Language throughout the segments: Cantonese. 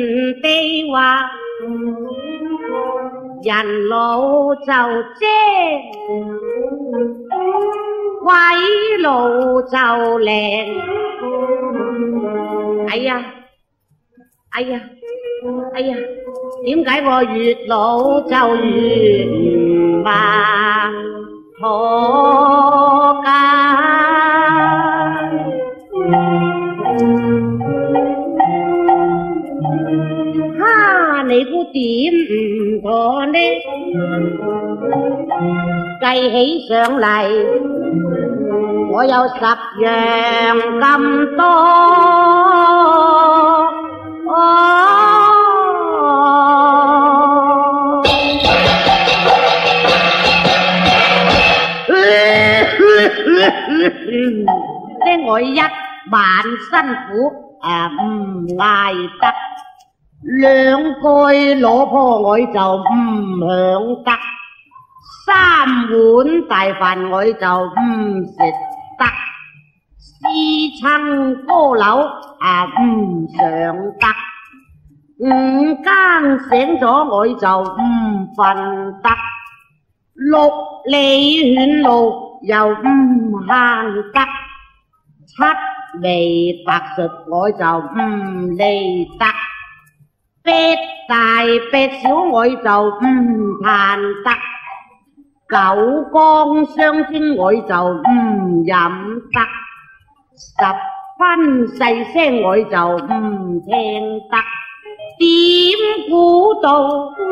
地話，人老就精，鬼老就靚。哎呀，哎呀，哎呀，點解我越老就越唔盲可㗎？哈，你估點唔妥呢？計起上嚟，我有10樣咁多。呢我一晚辛苦唔捱得，2句老婆我就唔響得，3碗大飯我就唔食得，4層高樓唔上得，5更醒咗我就唔瞓得，6里遠路又唔行得，7味白術我就唔嚟得，8大8小我就唔彈得，9江雙蒸我就唔飲得，10分細聲我就唔聽得，點估到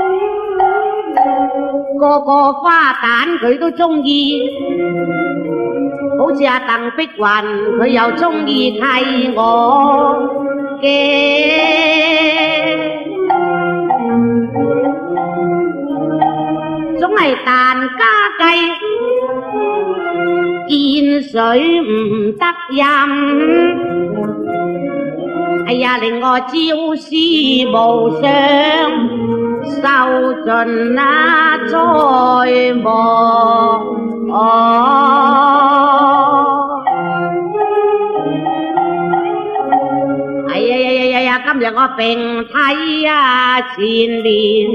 個個花旦佢都鍾意，好似阿鄧碧雲佢又鍾意睇我嘅，總係蛋家計，見水唔得飲。哎呀，令我朝思暮想，受盡那災禍。哎呀呀呀呀！今日我病體啊，前年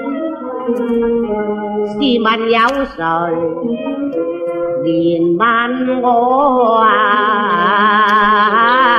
試問有誰憐憫我啊？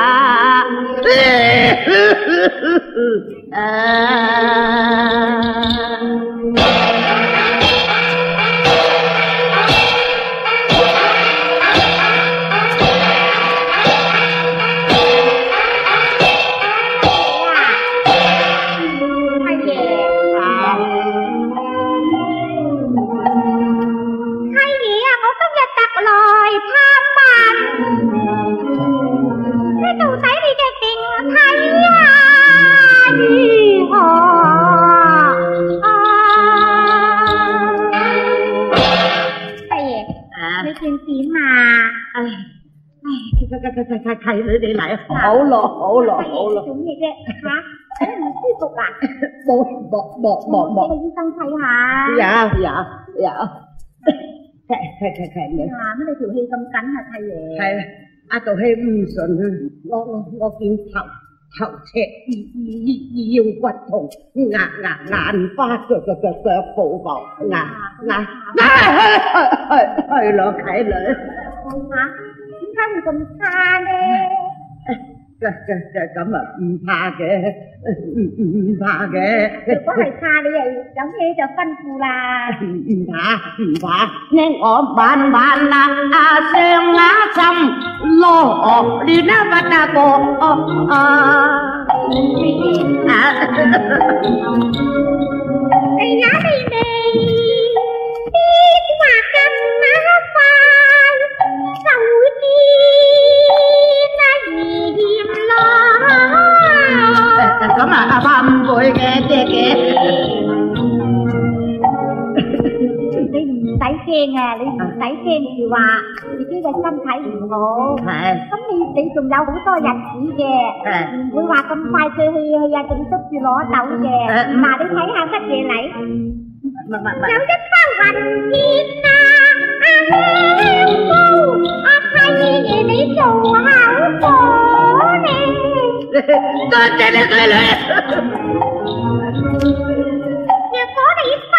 係你哋嚟，好咯好咯好咯。做咩啫？嚇，唔舒服啊？冇。俾醫生睇下。有。係你。乜你條氣咁緊啊，太爺？係啊，道氣唔順啊，我見頭赤，腰骨痛，眼花，腳步浮，係咯，睇女。嚇？點解會咁差呢？咁啊，唔怕嘅，唔怕嘅。如果係怕，你又有咩就吩咐啦。唔怕，聽我晚上浸落亂啊不啊過哎呀你啲話咁快就見嚴咯。咁啊，怕唔會嘅，姐姐。你唔使驚啊！你唔使驚住話自己嘅身體唔好。係。咁你仲有好多日子嘅，唔會話咁快脆去啊，仲捉住攞走嘅。嗱，你睇下乜嘢嚟？有一包雲箭啊！香菇，太爺爺你做口火咧。 多謝你佢女。 若果你三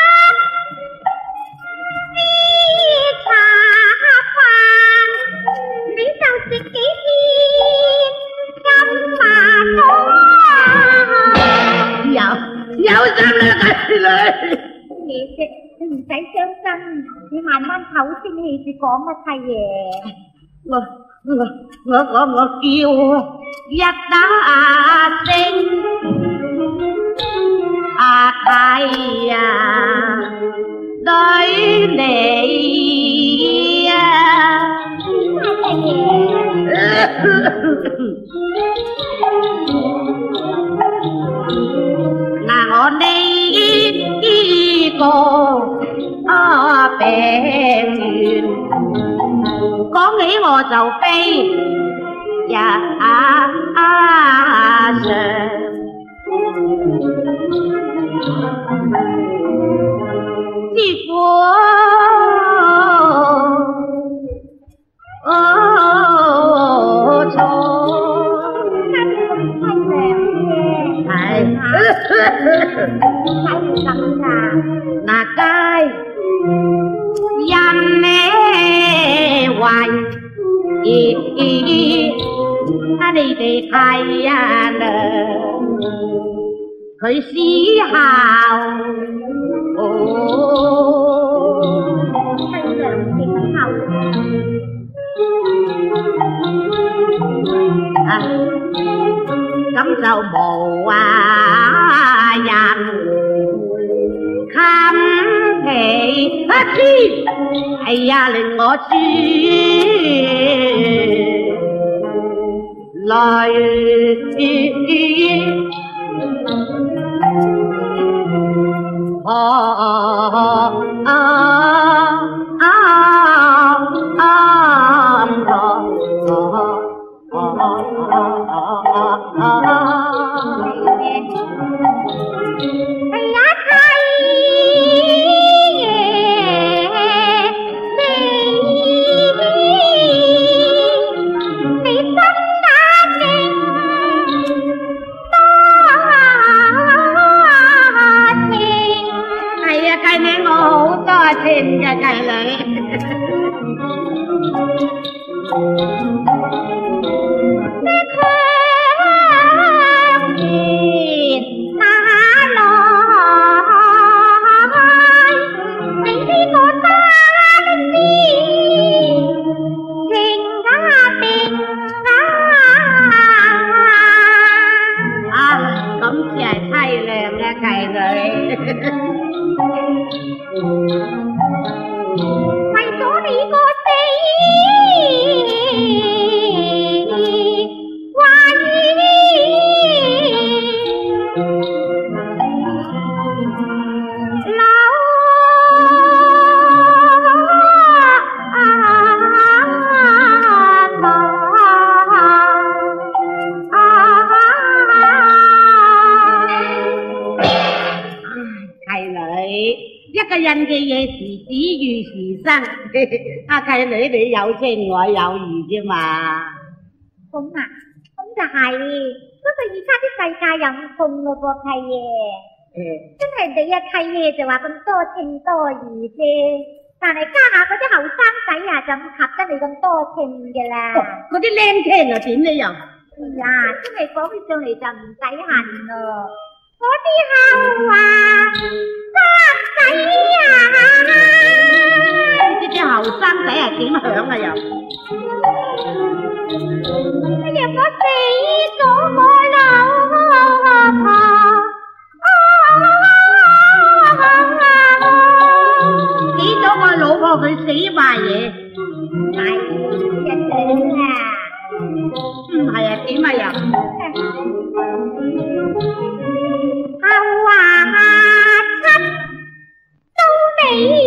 支茶飯，你就食幾天金麻多。 有心啦，佢女。 爺爺，你唔使傷心，你慢慢口先氣住講啊，太爺。 我叫一打聲，阿太啊，對你啊， 太爺。 嗱我呢個病源。講起我就飛呀上，師傅錯，係咁㗎。 嗱街人呢？為你哋睇啊佢思考咁就無人冚被一天，哎呀令我知來阿契女你有情我有義啫嘛。 咁啊，咁就係，不過而家啲世界又唔同咯噃，契爺。真係你啊，契爺就話咁多情多義啫，但係家下嗰啲後生仔啊就唔及得你咁多情嘅啦。 嗰啲靚聽又點呢又？ 呀，真係講起上嚟就唔使恨咯。嗰啲後啊生仔啊！ 啲後生仔係點響啊又？ 若我死咗我老婆， 死咗我老婆佢死埋嘢， 係一定啊！ 唔係啊點啊又？ 後啊七到你，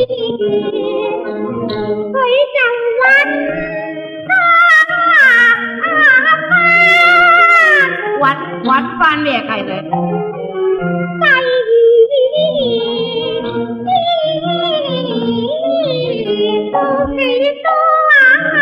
佢就揾翻咩契女？ 第二都幾多啊？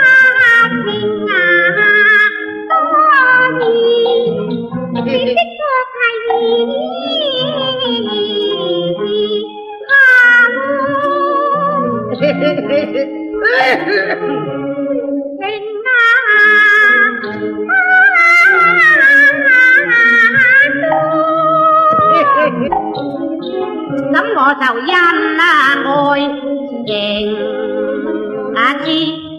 咁我就因愛情知，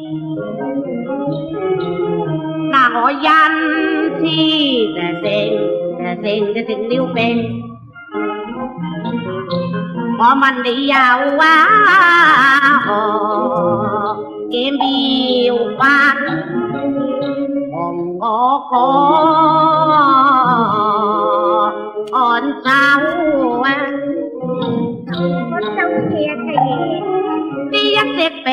嗱我因痴就成了病。我問你有何嘅妙法同我講走啊？ 我走嘢契爺， 呢一隻病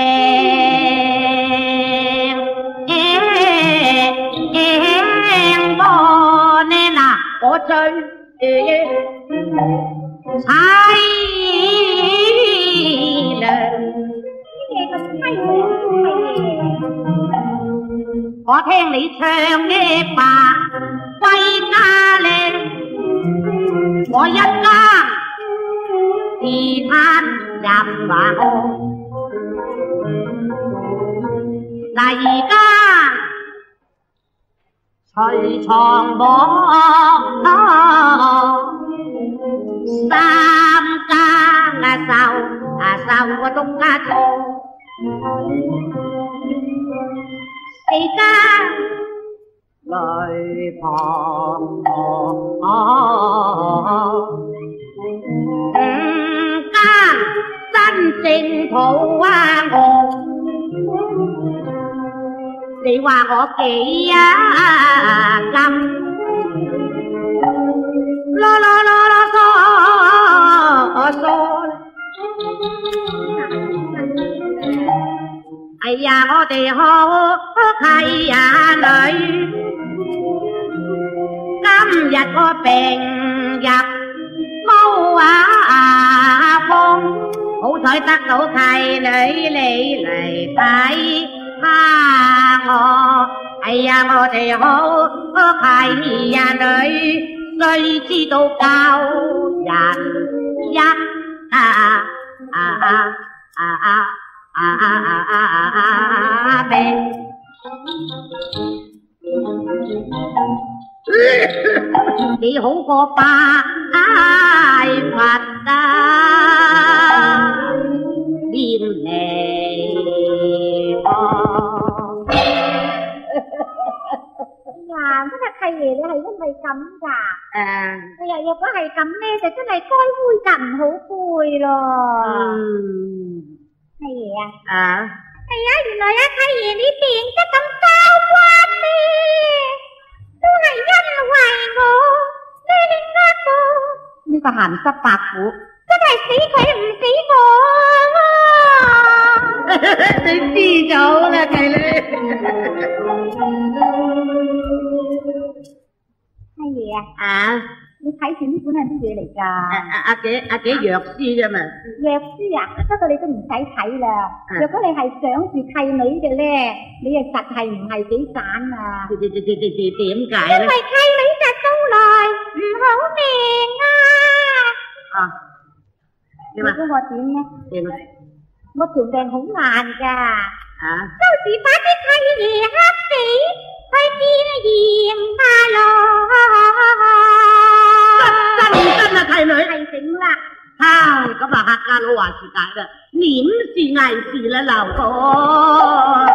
我呢嗱，我最凄涼。 咩咁凄涼契爺？ 我聽你唱嘅白歸家咧，我一間是攤入華河，第二間隨床網，三間受個東家錯，四間淚滂沱，五間真正土我。你話我幾金？囉哎呀，我哋好契女，今日我病入毛風，好彩得到契女你嚟睇下我。哎呀，我哋好契女，誰知道救人一病。你好過拜佛念你呀，真係契爺，你係因為咁㗎？哎呀，若果係咁咧，就真係該灰㗎，唔好灰咯。契爺啊！係啊，原來契爺你病得咁交關咧，都係因為我呢個鹹濕白虎， 真係死佢唔死我。 你知咗啦，契女。 契爺啊！你睇住呢本係乜嘢嚟㗎？ 阿姐藥師啫嘛。 藥師啊，不過你都唔使睇啦。若果你係想住契女嘅咧，你啊實係唔係幾盞啊？ 點解咧？ 因為契女就到來唔好命啊！你估我點咧？ 點啊？ 我條命好硬㗎。周時把啲契爺黑死，去見嚴法郎。 真啊，契女係整啦。 咁啊，客家佬話事解啦，點是藝事啦，劉哥。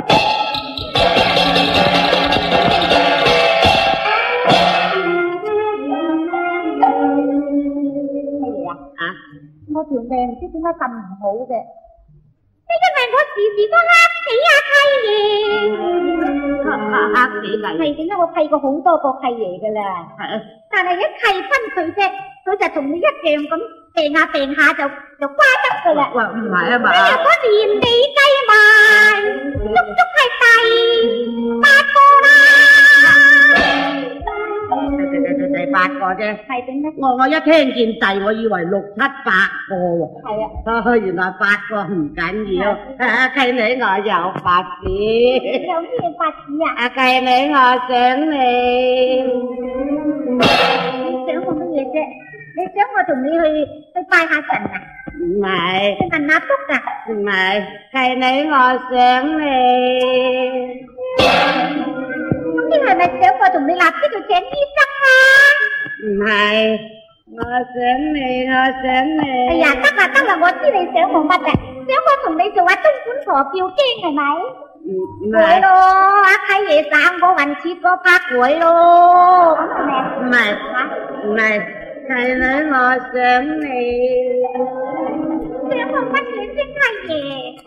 我條命唔知點解咁唔好嘅，因為我時時都黑死契爺。 黑死契？ 係點解我契過好多個契爺㗎啦？但係一契親佢啫，佢就同你一樣咁病下就瓜得㗎啦。 哇，唔係啊嘛？ 你若果連你計埋，足足係第8個啦。 第8個啫。 係點咧？ 我一聽見第，我以為6、7、8個喎。 係啊。 原來8個唔緊要。契女我有法子。 有咩法子啊？ 契女我想你。 你想我乜嘢啫？你想我同你去拜下神啊？ 唔係， 你問阿福啊？ 唔係，係你我想你。 咁你係咪想我同你立即去請醫生啊？ 唔係，我想你，我想你。 哎呀，得啦，我知你想我乜嘅，想我同你做下東莞陀吊經係咪？ 唔會係， 咯，阿契爺省我運切個拍會咯，咁係咪？ 唔係，唔係，係你我想你。 想我乜嘢先契爺？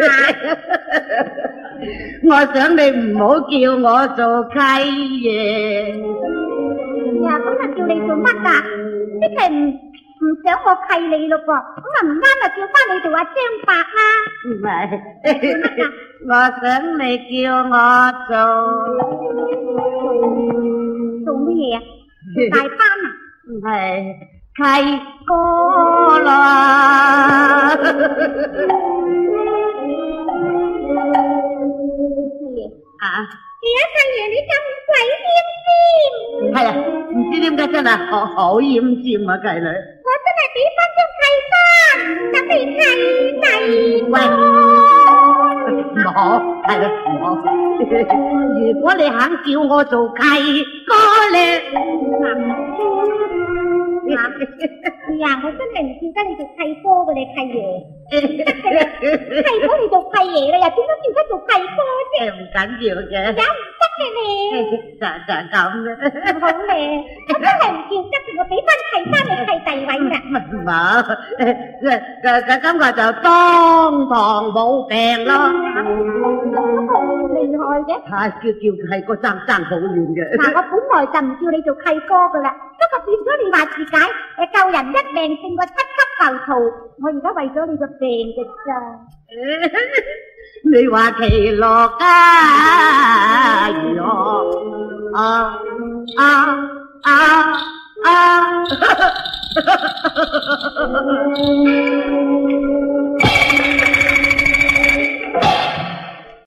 我想你唔好叫我做契爺。 呀，咁啊叫你做乜啊？即係唔想我契你咯噃，咁啊唔啱啊，叫翻你做阿張伯啦。 唔係，我想你叫我做乜嘢啊？大班啊？ 唔係契哥啦。啊？ 契爺你咁鬼奄尖， 係啊，唔知點解真係好奄尖啊，契女。 我真係俾翻張契翻，等你契弟喂，唔好，係啦，唔好。如果你肯叫我做契哥咧， 呀，我真係唔叫得你做契哥嘅你契爺，得嘅咧，契哥你做契爺啦，又點解叫得做契哥啫？ 唔緊要嘅， 有唔得嘅你， 就咁啫。 好咧，我真係唔叫得，我俾翻契翻你契弟位㗎。 唔好，今個就當堂冇病咯。 厲害嘅。 係叫契哥爭好遠嘅。 嗱，我本來就唔叫你做契哥噶啦，不過變咗你話自己救人一命勝過7級浮屠，我而家為咗你個病嘅咋。 你話奇樂家如何？啊！